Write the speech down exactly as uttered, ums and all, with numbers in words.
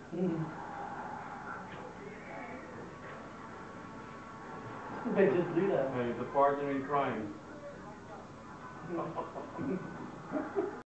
They just do that. Hey, the partner in crime.